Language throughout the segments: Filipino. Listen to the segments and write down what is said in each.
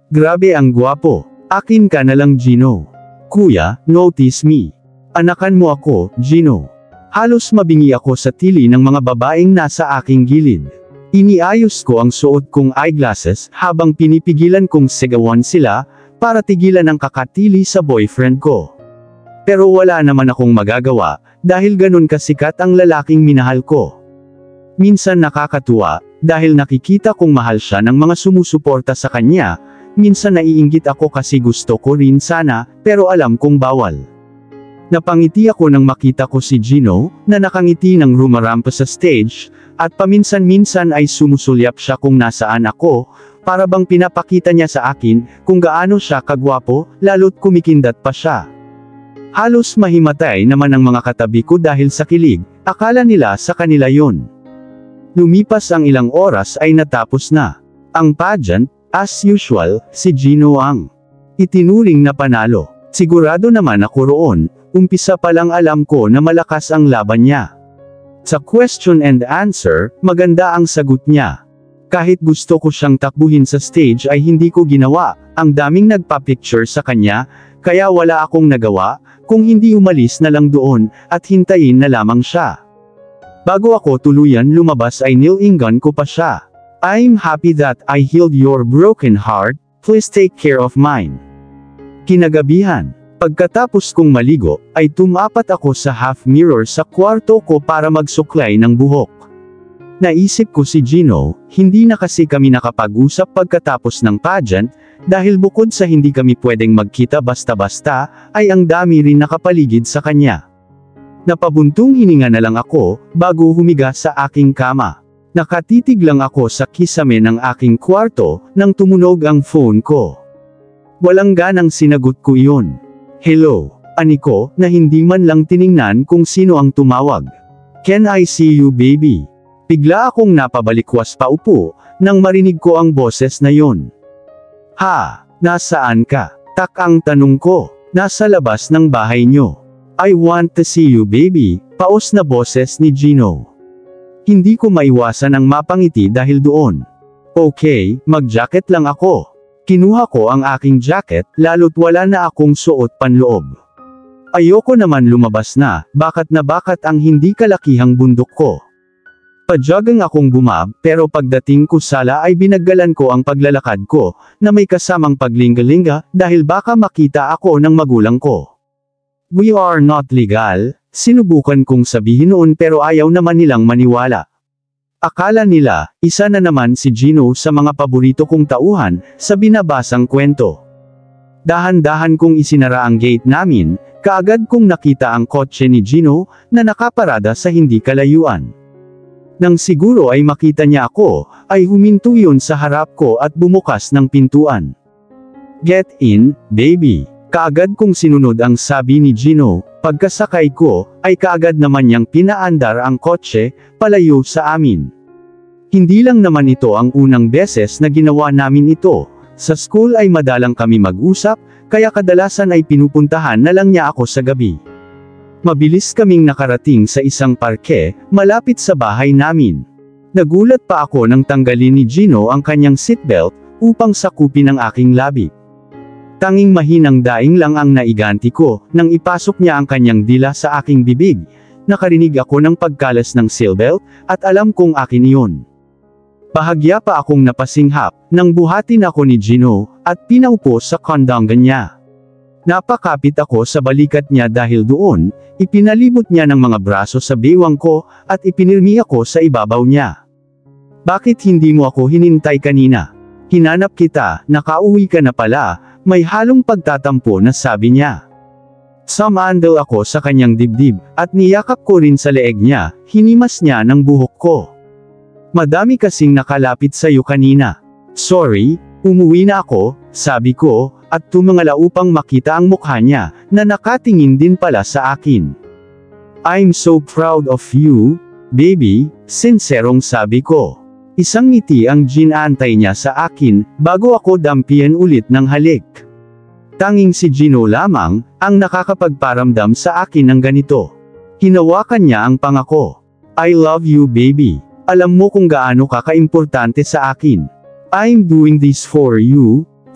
Grabe ang gwapo. Akin ka na lang Gino. Kuya, notice me. Anakan mo ako, Gino. Halos mabingi ako sa tili ng mga babaeng nasa aking gilid. Iniayos ko ang suot kong eyeglasses habang pinipigilan kong sigawan sila, para tigilan ang kakatili sa boyfriend ko. Pero wala naman akong magagawa, dahil ganun kasikat ang lalaking minahal ko. Minsan nakakatuwa, dahil nakikita kong mahal siya ng mga sumusuporta sa kanya, minsan naiinggit ako kasi gusto ko rin sana, pero alam kong bawal. Napangiti ako nang makita ko si Gino, na nakangiti ng rumarampa sa stage, at paminsan-minsan ay sumusulyap siya kung nasaan ako, para bang pinapakita niya sa akin, kung gaano siya kagwapo, lalo't kumikindat pa siya. Halos mahimatay naman ang mga katabi ko dahil sa kilig, akala nila sa kanila yon. Lumipas ang ilang oras ay natapos na. Ang pageant, as usual, si Gino ang itinuring na panalo. Sigurado naman ako roon, umpisa pa lang alam ko na malakas ang laban niya. Sa question and answer, maganda ang sagot niya. Kahit gusto ko siyang takbuhin sa stage ay hindi ko ginawa, ang daming nagpa-picture sa kanya, kaya wala akong nagawa, kung hindi umalis na lang doon, at hintayin na lamang siya. Bago ako tuluyan lumabas ay nilingan ko pa siya. I'm happy that I healed your broken heart, please take care of mine. Kinagabihan, pagkatapos kong maligo, ay tumapat ako sa half mirror sa kwarto ko para magsuklay ng buhok. Naisip ko si Gino, hindi na kasi kami nakapag-usap pagkatapos ng pageant, dahil bukod sa hindi kami pwedeng magkita basta-basta, ay ang dami rin nakapaligid sa kanya. Napabuntong hininga na lang ako, bago humiga sa aking kama. Nakatitig lang ako sa kisame ng aking kwarto, nang tumunog ang phone ko. Walang ganang sinagot ko iyon. Hello, ani ko, na hindi man lang tiningnan kung sino ang tumawag. Can I see you baby? Bigla akong napabalikwas pa upo, nang marinig ko ang boses na yon. Ha, nasaan ka? Tak ang tanong ko. Nasa labas ng bahay nyo. I want to see you baby, paos na boses ni Gino. Hindi ko maiwasan ang mapangiti dahil doon. Okay, mag-jacket lang ako. Kinuha ko ang aking jacket, lalo't wala na akong suot panloob. Ayoko naman lumabas na bakat ang hindi kalakihang bundok ko. Padyagang akong bumab, pero pagdating ko sala ay binaggalan ko ang paglalakad ko, na may kasamang paglingalinga, dahil baka makita ako ng magulang ko. We are not legal, sinubukan kong sabihin noon pero ayaw naman nilang maniwala. Akala nila, isa na naman si Gino sa mga paborito kong tauhan, sa binabasang kwento. Dahan-dahan kong isinara ang gate namin, kaagad kong nakita ang kotse ni Gino, na nakaparada sa hindi kalayuan. Nang siguro ay makita niya ako, ay huminto yun sa harap ko at bumukas ng pintuan. Get in, baby. Kaagad kong sinunod ang sabi ni Gino, pagkasakay ko, ay kaagad naman niyang pinaandar ang kotse, palayo sa amin. Hindi lang naman ito ang unang beses na ginawa namin ito, sa school ay madalang kami mag-usap, kaya kadalasan ay pinupuntahan na lang niya ako sa gabi. Mabilis kaming nakarating sa isang parke, malapit sa bahay namin. Nagulat pa ako nang tanggalin ni Gino ang kanyang seatbelt, upang sakupin ang aking labi. Tanging mahinang daing lang ang naiganti ko, nang ipasok niya ang kanyang dila sa aking bibig. Nakarinig ako ng pagkalas ng seatbelt, at alam kong akin iyon. Bahagya pa akong napasinghap, nang buhatin ako ni Gino, at pinaupo sa kondongan niya. Napakapit ako sa balikat niya dahil doon, ipinalibot niya ng mga braso sa bewang ko, at ipinirmi ako sa ibabaw niya. Bakit hindi mo ako hinintay kanina? Hinanap kita, nakauwi ka na pala, may halong pagtatampo na sabi niya. Sumandal ako sa kanyang dibdib, at niyakap ko rin sa leeg niya, hinimas niya ng buhok ko. Madami kasing nakalapit sa'yo kanina. Sorry, umuwi na ako, sabi ko, at tumingala upang makita ang mukha niya, na nakatingin din pala sa akin. I'm so proud of you, baby, sinserong sabi ko. Isang ngiti ang ginantay niya sa akin, bago ako dampian ulit ng halik. Tanging si Gino lamang, ang nakakapagparamdam sa akin ng ganito. Hinawakan niya ang pangako. I love you baby. Alam mo kung gaano ka kaimportante sa akin. I'm doing this for you,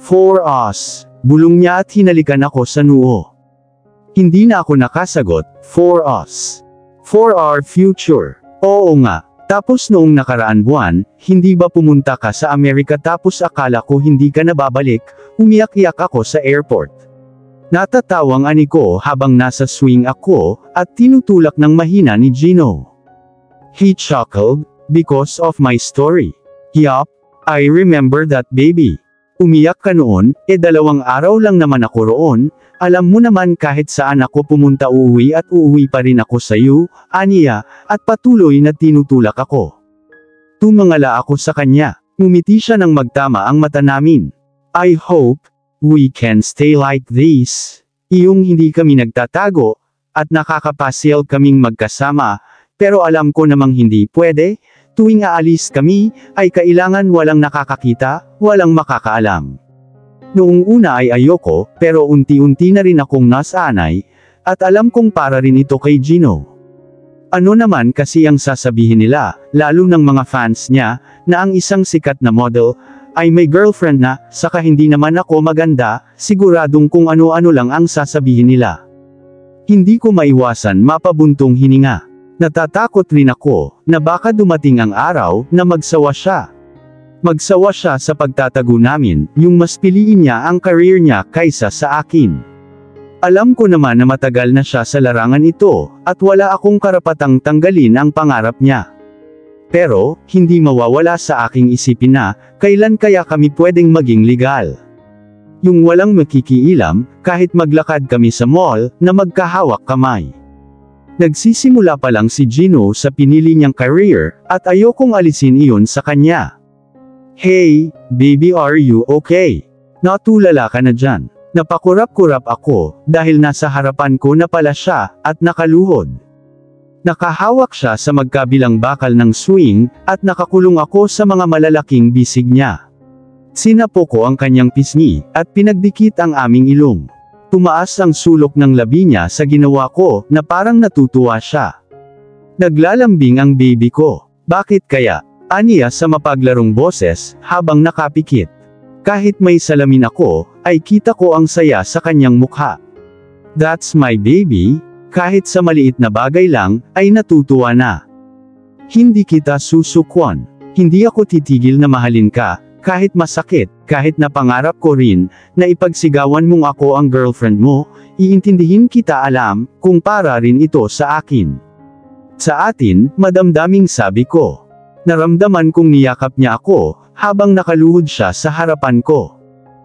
For us. Bulong niya at hinalikan ako sa noo. Hindi na ako nakasagot, for us. For our future. Oo nga. Tapos noong nakaraan buwan, hindi ba pumunta ka sa Amerika tapos akala ko hindi ka nababalik, umiyak-iyak ako sa airport. Natatawang ani ko habang nasa swing ako, at tinutulak ng mahina ni Gino. He chuckled, because of my story. Yup, I remember that baby. Umiyak ka noon, 2 araw lang naman ako roon, alam mo naman kahit saan ako pumunta uuwi at uuwi pa rin ako sa iyo, aniya, at patuloy na tinutulak ako. Tumangala ako sa kanya, ngumiti siya nang magtama ang mata namin. I hope, we can stay like this. Iyong hindi kami nagtatago, at nakakapasyal kaming magkasama, pero alam ko namang hindi pwede. Tuwing aalis kami, ay kailangan walang nakakakita, walang makakaalam. Noong una ay ayoko, pero unti-unti na rin akong nasanay, at alam kong para rin ito kay Gino. Ano naman kasi ang sasabihin nila, lalo ng mga fans niya, na ang isang sikat na model, ay may girlfriend na, saka hindi naman ako maganda, siguradong kung ano-ano lang ang sasabihin nila. Hindi ko maiwasan mapabuntong hininga. Natatakot rin ako, na baka dumating ang araw, na magsawa siya. Magsawa siya sa pagtatago namin, yung mas piliin niya ang career niya kaysa sa akin. Alam ko naman na matagal na siya sa larangan ito, at wala akong karapatang tanggalin ang pangarap niya. Pero, hindi mawawala sa aking isipin na, kailan kaya kami pwedeng maging legal. Yung walang makikialam, kahit maglakad kami sa mall, na magkahawak kamay. Nagsisimula pa lang si Gino sa pinili niyang career, at ayokong alisin iyon sa kanya. Hey, baby, are you okay? Natulala ka na dyan. Napakurap-kurap ako, dahil nasa harapan ko na pala siya, at nakaluhod. Nakahawak siya sa magkabilang bakal ng swing, at nakakulong ako sa mga malalaking bisig niya. Sinapo ko ang kanyang pisngi, at pinagdikit ang aming ilong. Tumaas ang sulok ng labi niya sa ginawa ko, na parang natutuwa siya. Naglalambing ang baby ko. Bakit kaya? Aniya sa mapaglarong boses, habang nakapikit. Kahit may salamin ako, ay kita ko ang saya sa kanyang mukha. That's my baby, kahit sa maliit na bagay lang, ay natutuwa na. Hindi kita susukwan. Hindi ako titigil na mahalin ka, kahit masakit, kahit na pangarap ko rin, na ipagsigawan mong ako ang girlfriend mo, iintindihin kita alam, kung para rin ito sa akin. Sa atin, madamdaming sabi ko. Naramdaman kong niyakap niya ako, habang nakaluhod siya sa harapan ko.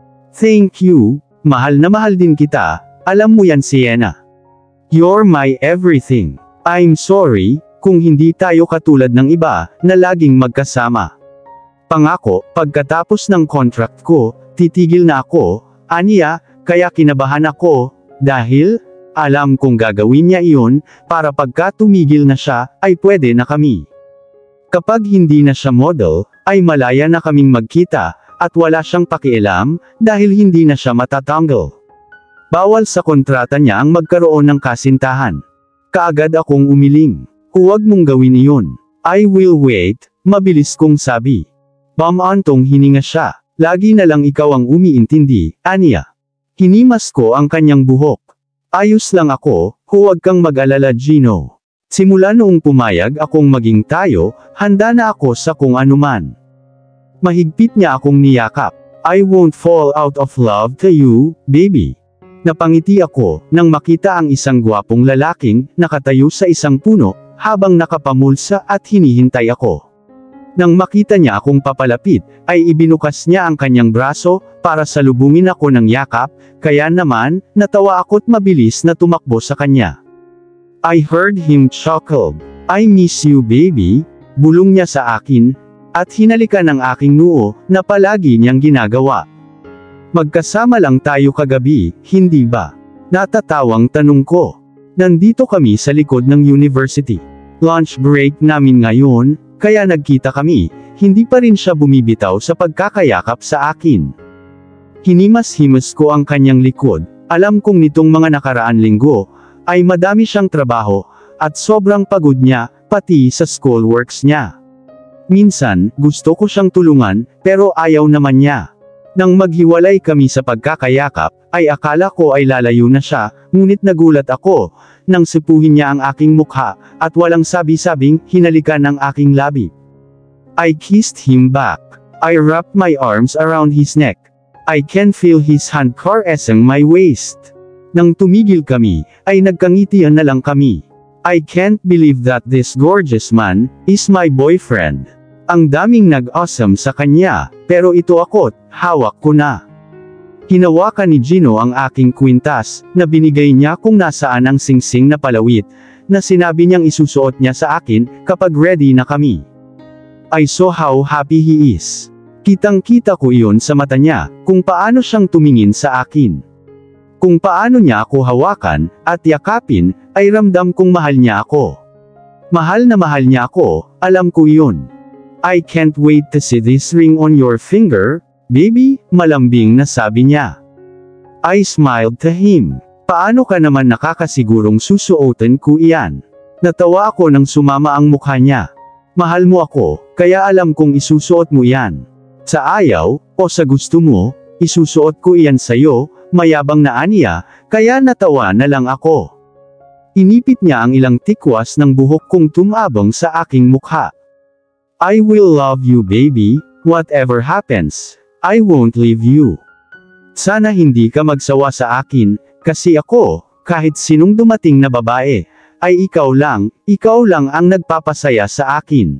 Thank you, mahal na mahal din kita, alam mo yan Sienna. You're my everything. I'm sorry, kung hindi tayo katulad ng iba, na laging magkasama. Pangako, pagkatapos ng contract ko, titigil na ako, aniya, kaya kinabahan ako, dahil, alam kong gagawin niya iyon, para pagka tumigil na siya, ay pwede na kami. Kapag hindi na siya model, ay malaya na kaming magkita, at wala siyang pakialam, dahil hindi na siya matatanggal. Bawal sa kontrata niya ang magkaroon ng kasintahan. Kaagad akong umiling. Huwag mong gawin iyon. I will wait, mabilis kong sabi. Bamantong hininga siya. Lagi na lang ikaw ang umiintindi, aniya. Hinimas ko ang kanyang buhok. Ayos lang ako, huwag kang mag-alala Gino. Simula noong pumayag akong maging tayo, handa na ako sa kung anuman. Mahigpit niya akong niyakap. I won't fall out of love to you, baby. Napangiti ako, nang makita ang isang gwapong lalaking, nakatayo sa isang puno, habang nakapamulsa at hinihintay ako. Nang makita niya akong papalapit, ay ibinukas niya ang kanyang braso, para salubungin ako ng yakap, kaya naman, natawa ako't mabilis na tumakbo sa kanya. I heard him chuckle. I miss you baby, bulong niya sa akin, at hinalikan ang aking noo, na palagi niyang ginagawa. Magkasama lang tayo kagabi, hindi ba? Natatawang tanong ko. Nandito kami sa likod ng university. Lunch break namin ngayon, kaya nagkita kami, hindi pa rin siya bumibitaw sa pagkakayakap sa akin. Hinimas-himas ko ang kanyang likod, alam kong nitong mga nakaraan linggo, ay madami siyang trabaho, at sobrang pagod niya, pati sa schoolworks niya. Minsan, gusto ko siyang tulungan, pero ayaw naman niya. Nang maghiwalay kami sa pagkakayakap, ay akala ko ay lalayo na siya, ngunit nagulat ako, nang sipuhin niya ang aking mukha, at walang sabi-sabing, hinalikan ang aking labi. I kissed him back. I wrapped my arms around his neck. I can feel his hand caressing my waist. Nang tumigil kami, ay nagkangitian na lang kami. I can't believe that this gorgeous man is my boyfriend. Ang daming nag-awesome sa kanya, pero ito ako't, hawak ko na. Hinawakan ni Gino ang aking kwintas, na binigay niya kung nasaan ang singsing na palawit, na sinabi niyang isusuot niya sa akin, kapag ready na kami. I saw how happy he is. Kitang-kita ko iyon sa mata niya, kung paano siyang tumingin sa akin. Kung paano niya ako hawakan, at yakapin, ay ramdam kong mahal niya ako. Mahal na mahal niya ako, alam ko iyon. I can't wait to see this ring on your finger, baby, malambing na sabi niya. I smiled to him. Paano ka naman nakakasigurong susuotin ko iyan? Natawa ako nang sumama ang mukha niya. Mahal mo ako, kaya alam kong isusuot mo iyan. Sa ayaw, o sa gusto mo, isusuot ko iyan sa'yo, mayabang na aniya, kaya natawa na lang ako. Inipit niya ang ilang tikwas ng buhok kong tumabong sa aking mukha. I will love you baby, whatever happens, I won't leave you. Sana hindi ka magsawa sa akin, kasi ako, kahit sinong dumating na babae, ay ikaw lang ang nagpapasaya sa akin.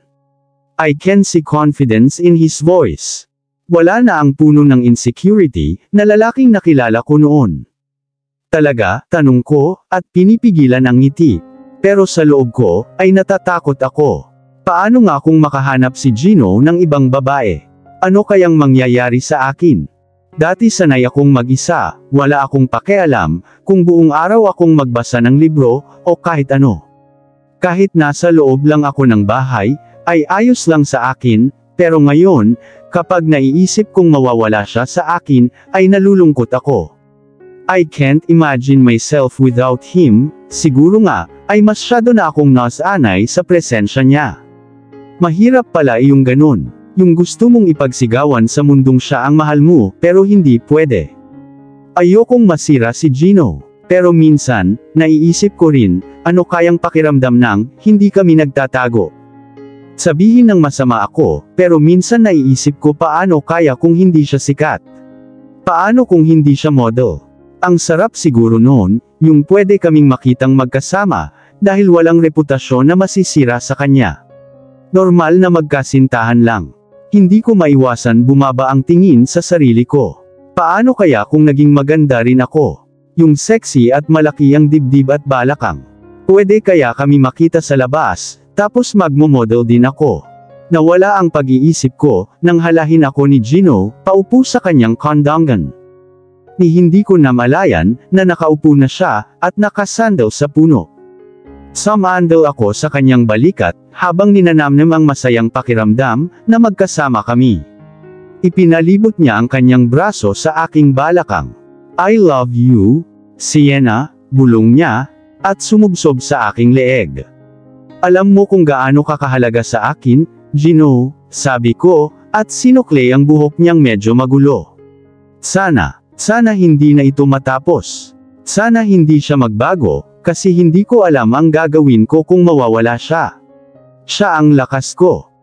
I can see confidence in his voice. Wala na ang puno ng insecurity, na lalaking nakilala ko noon. Talaga, tanong ko, at pinipigilan ang ngiti. Pero sa loob ko, ay natatakot ako. Paano nga kung makahanap si Gino ng ibang babae? Ano kayang mangyayari sa akin? Dati sanay akong mag-isa, wala akong pakialam, kung buong araw akong magbasa ng libro, o kahit ano. Kahit nasa loob lang ako ng bahay, ay ayos lang sa akin, pero ngayon, kapag naiisip kong mawawala siya sa akin, ay nalulungkot ako. I can't imagine myself without him, siguro nga, ay masyado na akong nasanay sa presensya niya. Mahirap pala iyong ganun, yung gusto mong ipagsigawan sa mundong siya ang mahal mo, pero hindi pwede. Ayokong masira si Gino, pero minsan, naiisip ko rin, ano kayang pakiramdam ng, hindi kami nagtatago. Sabihin ng masama ako, pero minsan naiisip ko paano kaya kung hindi siya sikat. Paano kung hindi siya model? Ang sarap siguro noon, yung pwede kaming makitang magkasama, dahil walang reputasyon na masisira sa kanya. Normal na magkasintahan lang. Hindi ko maiwasan bumaba ang tingin sa sarili ko. Paano kaya kung naging maganda rin ako? Yung sexy at malaki ang dibdib at balakang. Pwede kaya kami makita sa labas, tapos magmo-model din ako. Nawala ang pag-iisip ko, nang halahin ako ni Gino, paupo sa kanyang kondangan. Ni hindi ko namalayan, na nakaupo na siya, at nakasandal sa puno. Sumandal ako sa kanyang balikat, habang ninanamnam ang masayang pakiramdam, na magkasama kami. Ipinalibot niya ang kanyang braso sa aking balakang. I love you, Sienna, bulong niya, at sumubsob sa aking leeg. Alam mo kung gaano kakahalaga sa akin, Gino, sabi ko, at sinukli ang buhok niyang medyo magulo. Sana hindi na ito matapos. Sana hindi siya magbago, kasi hindi ko alam ang gagawin ko kung mawawala siya. Siya ang lakas ko.